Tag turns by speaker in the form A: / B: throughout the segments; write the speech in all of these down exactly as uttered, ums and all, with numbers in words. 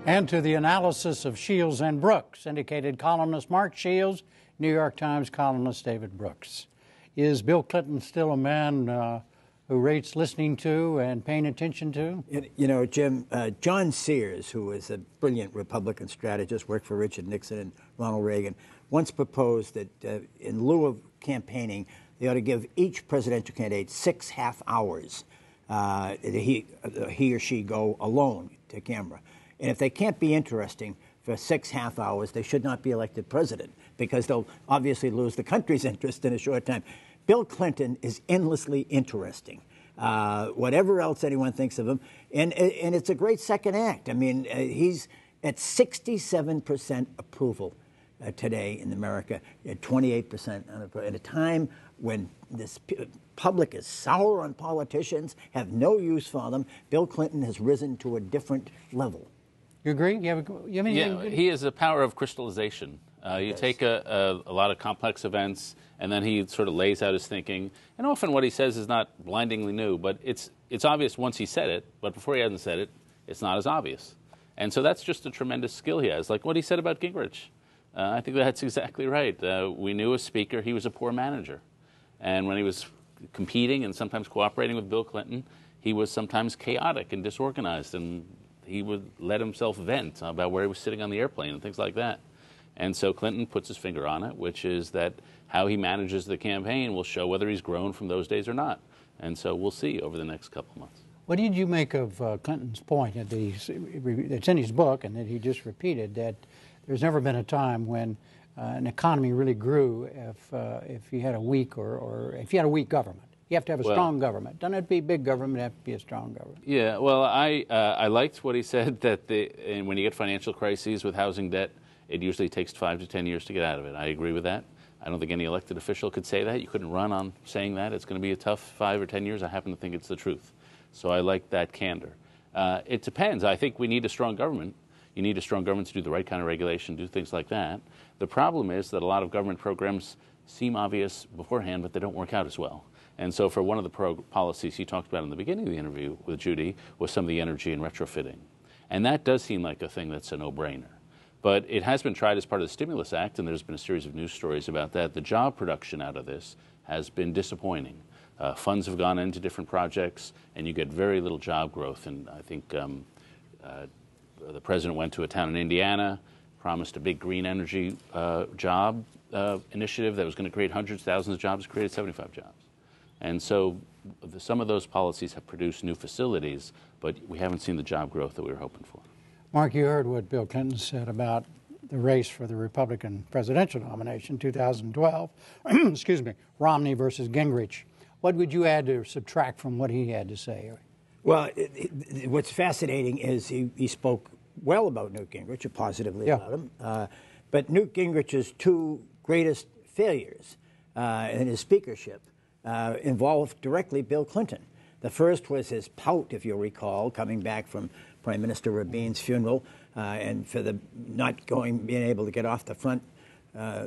A: And to the analysis of Shields and Brooks, syndicated columnist Mark Shields, New York Times columnist David Brooks. Is Bill Clinton still a man uh, who rates listening to and paying attention to?
B: You know, Jim, uh, John Sears, who was a brilliant Republican strategist, worked for Richard Nixon and Ronald Reagan, once proposed that uh, in lieu of campaigning, they ought to give each presidential candidate six half hours uh, that he, uh, he or she go alone to camera. And if they can't be interesting for six half hours, they should not be elected president, because they'll obviously lose the country's interest in a short time. Bill Clinton is endlessly interesting, uh, whatever else anyone thinks of him. And, and it's a great second act. I mean, uh, he's at sixty-seven percent approval uh, today in America, at twenty-eight percent unapproval, at a time when this public is sour on politicians, have no use for them. Bill Clinton has risen to a different level.
A: You agree? You have a, you have
C: yeah, he has a power of crystallization. Uh, you yes. take a, a, a lot of complex events, and then he sort of lays out his thinking. And often what he says is not blindingly new, but it's it's obvious once he said it, but before he hasn't said it, it's not as obvious. And so that's just a tremendous skill he has. Like what he said about Gingrich. Uh, I think that's exactly right. Uh, we knew as Speaker he was a poor manager. And when he was competing and sometimes cooperating with Bill Clinton, he was sometimes chaotic and disorganized, and he would let himself vent about where he was sitting on the airplane and things like that. And so Clinton puts his finger on it, which is that how he manages the campaign will show whether he's grown from those days or not. And so we'll see over the next couple of months.
A: What did you make of uh, Clinton's point that he's, it's in his book and that he just repeated, that there's never been a time when uh, an economy really grew if uh, if you had a weak or, or if you had a weak government? You have to have a well, strong government. Doesn't have to be a big government, it have to be a strong government.
C: Yeah, well, I uh, I liked what he said, that the, and when you get financial crises with housing debt, it usually takes five to ten years to get out of it. I agree with that. I don't think any elected official could say that. You couldn't run on saying that. It's going to be a tough five or ten years. I happen to think it's the truth. So I like that candor. Uh, it depends. I think we need a strong government. You need a strong government to do the right kind of regulation, do things like that. The problem is that a lot of government programs seem obvious beforehand, but they don't work out as well. And so for one of the pro policies he talked about in the beginning of the interview with Judy was some of the energy and retrofitting. And that does seem like a thing that's a no-brainer. But it has been tried as part of the Stimulus Act, and there's been a series of news stories about that. The job production out of this has been disappointing. Uh, funds have gone into different projects, and you get very little job growth. And I think um, uh, the president went to a town in Indiana, promised a big green energy uh, job uh, initiative that was going to create hundreds of thousands of jobs, created seventy-five jobs. And so the, some of those policies have produced new facilities, but we haven't seen the job growth that we were hoping for.
A: Mark, you heard what Bill Clinton said about the race for the Republican presidential nomination, two thousand twelve. Excuse me, Romney versus Gingrich. What would you add or subtract from what he had to say?
B: Well, it, it, what's fascinating is he, he spoke well about Newt Gingrich, positively yeah. about him. Uh, but Newt Gingrich's two greatest failures uh, in his speakership uh, involved directly Bill Clinton. The first was his pout, if you'll recall, coming back from Prime Minister Rabin's funeral, uh, and for the not going, being able to get off the front uh,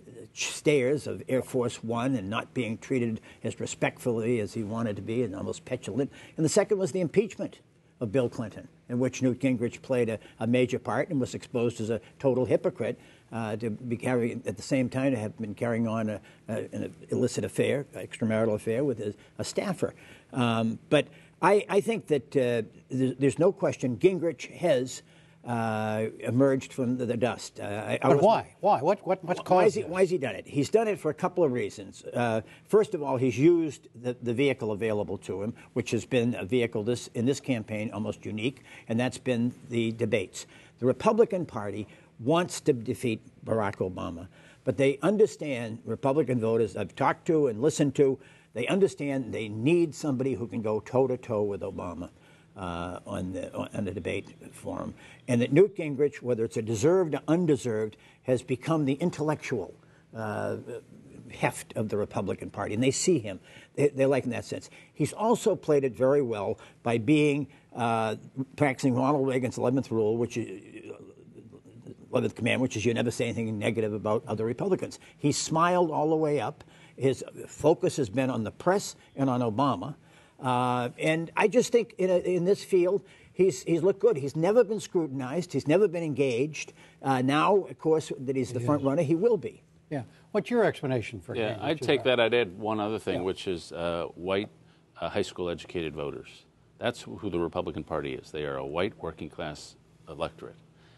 B: stairs of Air Force One and not being treated as respectfully as he wanted to be, and almost petulant. And the second was the impeachment of Bill Clinton, in which Newt Gingrich played a, a major part and was exposed as a total hypocrite uh, to be carrying, at the same time, to have been carrying on a, a, an illicit affair, extramarital affair with a, a staffer. Um, but I, I think that uh, there's, there's no question Gingrich has uh, emerged from the, the dust. Uh, I,
A: but I why? Why? What, what, what's
B: why,
A: caused
B: he, why has he done it? He's done it for a couple of reasons. Uh, first of all, he's used the, the vehicle available to him, which has been a vehicle this, in this campaign almost unique, and that's been the debates. The Republican Party wants to defeat Barack Obama, but they understand, Republican voters I've talked to and listened to, they understand they need somebody who can go toe-to-toe with Obama uh, on, the, on the debate forum. And that Newt Gingrich, whether it's a deserved or undeserved, has become the intellectual uh, heft of the Republican Party. And they see him. They, they like him in that sense. He's also played it very well by being, uh, practicing Ronald Reagan's eleventh rule, which is, eleventh command, which is you never say anything negative about other Republicans. He smiled all the way up. His focus has been on the press and on Obama. Uh, and I just think in, a, in this field, he's he's looked good. He's never been scrutinized. He's never been engaged. Uh, now, of course, that he's the front runner, he will be.
A: Yeah. What's your explanation for
C: Yeah,
A: Gingrich?
C: I'd take that. I'd add one other thing,
A: Yeah.
C: which is uh, white uh, high school educated voters. That's who the Republican Party is. They are a white working class electorate.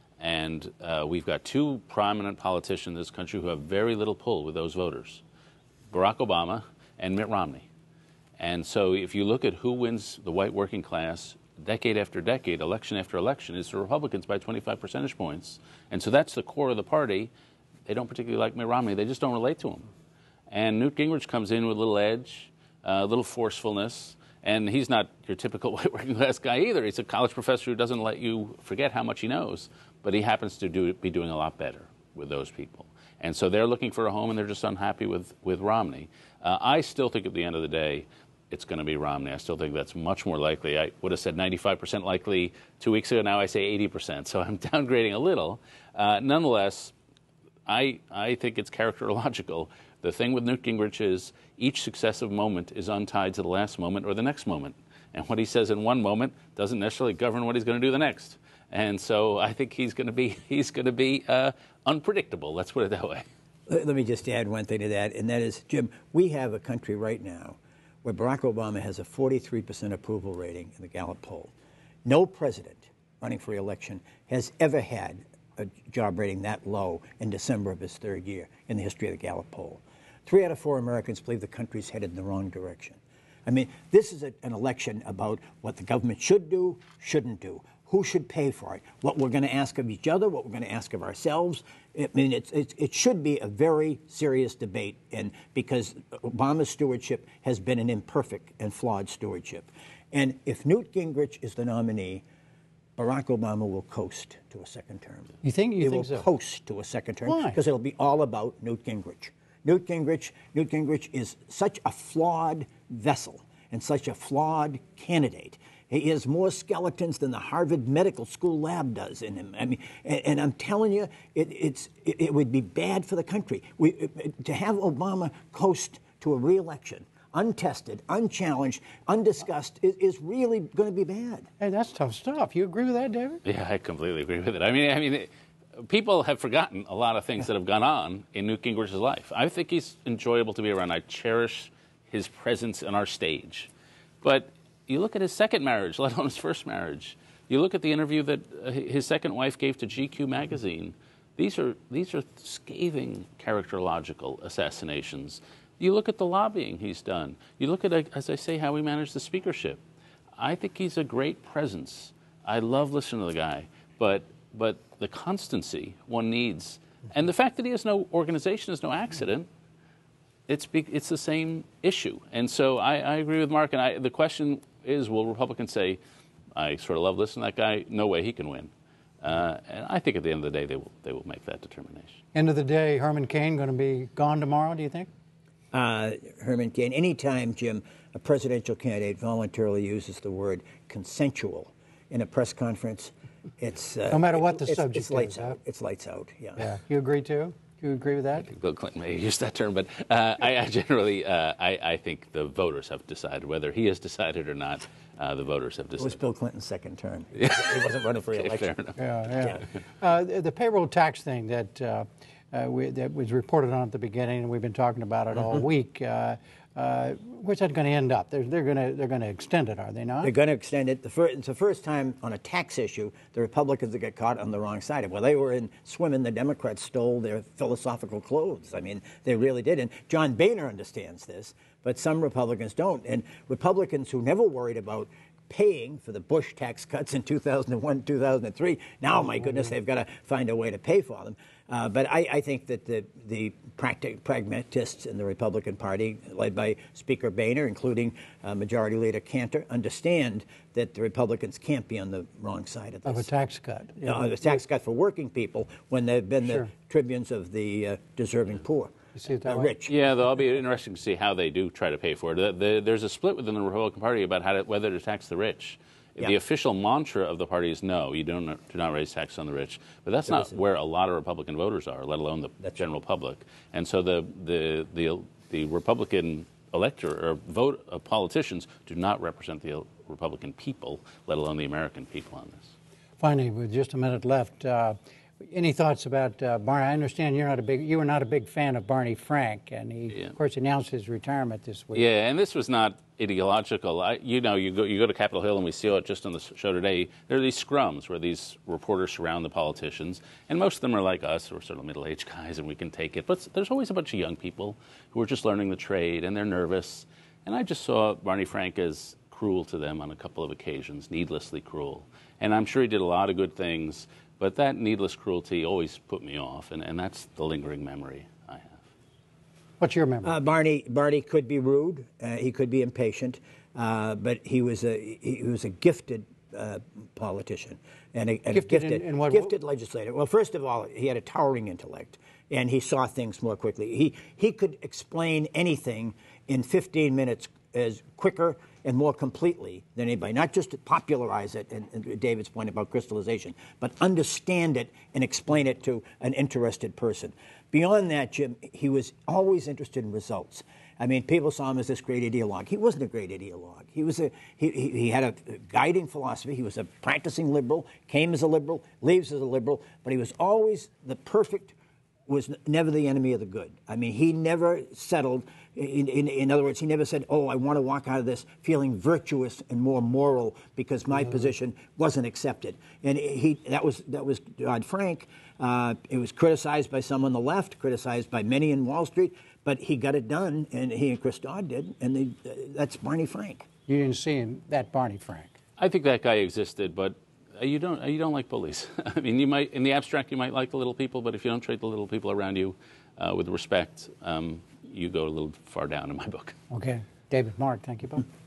C: And uh, we've got two prominent politicians in this country who have very little pull with those voters, Barack Obama and Mitt Romney. And so if you look at who wins the white working class decade after decade, election after election, it's the Republicans by twenty-five percentage points. And so that's the core of the party. They don't particularly like Mitt Romney. They just don't relate to him. And Newt Gingrich comes in with a little edge, a uh, little forcefulness. And he's not your typical white working class guy either. He's a college professor who doesn't let you forget how much he knows. But he happens to do, be doing a lot better with those people. And so they're looking for a home, and they're just unhappy with, with Romney. Uh, I still think at the end of the day, it's going to be Romney. I still think that's much more likely. I would have said ninety-five percent likely two weeks ago. Now I say eighty percent. So I'm downgrading a little. Uh, nonetheless, I, I think it's characterological. The thing with Newt Gingrich is each successive moment is untied to the last moment or the next moment. And what he says in one moment doesn't necessarily govern what he's going to do the next. And so I think he's going to be he's going to be uh, unpredictable. Let's put it that way.
B: Let me just add one thing to that, and that is, Jim, we have a country right now where Barack Obama has a forty-three percent approval rating in the Gallup poll. No president running for re-election has ever had a job rating that low in December of his third year in the history of the Gallup poll. Three out of four Americans believe the country's headed in the wrong direction. I mean, this is a, an election about what the government should do, shouldn't do, who should pay for it, what we're going to ask of each other, what we're going to ask of ourselves. I mean, it's, it's, it should be a very serious debate, and because Obama's stewardship has been an imperfect and flawed stewardship. And if Newt Gingrich is the nominee, Barack Obama will coast to a second term.
A: You think? You
B: he
A: think
B: will
A: so?
B: coast to a second term.
A: Why?
B: Because it'll be all about Newt Gingrich. Newt Gingrich, Newt Gingrich is such a flawed vessel and such a flawed candidate. He has more skeletons than the Harvard Medical School lab does in him. I mean, and, and I'm telling you, it, it's it, it would be bad for the country. We, it, to have Obama coast to a re-election, untested, unchallenged, undiscussed, is, is really going to be bad.
A: Hey, that's tough stuff. You agree with that, David?
C: Yeah, I completely agree with it. I mean, I mean, it, people have forgotten a lot of things that have gone on in Newt Gingrich's life. I think he's enjoyable to be around. I cherish his presence on our stage. But you look at his second marriage, let alone his first marriage. You look at the interview that uh, his second wife gave to G Q magazine. These are these are scathing characterological assassinations. You look at the lobbying he's done. You look at, as I say, how he managed the speakership. I think he's a great presence. I love listening to the guy, but but the constancy one needs, and the fact that he has no organization is no accident. It's be, it's the same issue, and so I, I agree with Mark. And I, the question is, will Republicans say, "I sort of love listening to that guy. No way he can win." Uh, and I think at the end of the day, they will they will make that determination.
A: End of the day, Herman Cain going to be gone tomorrow? Do you think?
B: Uh, Herman Cain. Anytime, Jim, a presidential candidate voluntarily uses the word consensual in a press conference, it's uh,
A: no matter what the
B: it's,
A: subject
B: it's lights
A: is, huh?
B: out. It's lights out. Yeah.
A: Yeah. You agree too? You agree with that?
C: I think Bill Clinton may have used that term, but uh, I, I generally uh, I, I think the voters have decided whether he has decided or not. Uh, the voters have decided.
B: It was Bill Clinton's second term. He wasn't running for
C: Okay,
B: re-election.
C: fair enough.
A: Yeah, yeah. Uh, the, the payroll tax thing that uh, uh, we, that was reported on at the beginning, and we've been talking about it all week. Uh, uh, where's that going to end up? They're, they're going to they're going to extend it, are they not?
B: They're going to extend it. The first, it's the first time on a tax issue the Republicans have got caught on the wrong side of it. Well, they were in swimming. The Democrats stole their philosophical clothes. I mean, they really did. And John Boehner understands this, but some Republicans don't. And Republicans who never worried about paying for the Bush tax cuts in two thousand one, two thousand three. Now, my goodness, they've got to find a way to pay for them. Uh, but I, I think that the, the practic- pragmatists in the Republican Party, led by Speaker Boehner, including uh, Majority Leader Cantor, understand that the Republicans can't be on the wrong side of this.
A: Of a tax cut. Yeah.
B: Uh, a tax cut for working people when they've been
A: Sure.
B: the tribunes of the uh, deserving poor.
A: You see it that
B: the
A: way?
B: rich.
C: Yeah, though, it'll be interesting to see how they do try to pay for it. The, the, there's a split within the Republican Party about how to, whether to tax the rich.
B: Yeah.
C: The official mantra of the party is no, you don't do not raise taxes on the rich. But that's
B: There
C: not
B: isn't.
C: where a lot of Republican voters are, let alone the
B: That's
C: general public. And so the the the, the Republican elector or vote of politicians do not represent the Republican people, let alone the American people, on this.
A: Finally, with just a minute left, uh, any thoughts about uh, Barney? I understand you're not a big, you were not a big fan of Barney Frank, and he, yeah. of course, announced his retirement this week.
C: Yeah, and this was not ideological. I, you know, you go you go to Capitol Hill, and we saw it just on the show today. There are these scrums where these reporters surround the politicians, and most of them are like us, we're sort of middle-aged guys, and we can take it. But there's always a bunch of young people who are just learning the trade, and they're nervous. And I just saw Barney Frank as cruel to them on a couple of occasions, needlessly cruel. And I'm sure he did a lot of good things, but that needless cruelty always put me off, and, and that's the lingering memory I have.
A: What's your memory?
B: Uh, Barney Barney could be rude. Uh, he could be impatient, uh, but he was a he was a gifted uh, politician and a, and
A: gifted,
B: a gifted,
A: in, in what,
B: gifted legislator. Well, first of all, he had a towering intellect, and he saw things more quickly. He he could explain anything in fifteen minutes as quicker and more completely than anybody. Not just to popularize it, and, and David's point about crystallization, but understand it and explain it to an interested person. Beyond that, Jim, he was always interested in results. I mean, people saw him as this great ideologue. He wasn't a great ideologue. He was a he, he, he had a guiding philosophy. He was a practicing liberal, came as a liberal, leaves as a liberal, but he was always the perfect, was never the enemy of the good. I mean, he never settled. In, in, in other words, he never said, oh, I want to walk out of this feeling virtuous and more moral because my mm-hmm. position wasn't accepted. And he that was that was Dodd-Frank. Uh, it was criticized by some on the left, criticized by many in Wall Street, but he got it done, and he and Chris Dodd did, and they, uh, that's Barney Frank.
A: You didn't see him, that Barney Frank.
C: I think that guy existed, but you don't you don't like bullies. I mean, you might, in the abstract, you might like the little people, but if you don't treat the little people around you uh, with respect, um, you go a little far down in my book.
A: Okay. David, Mark, thank you both.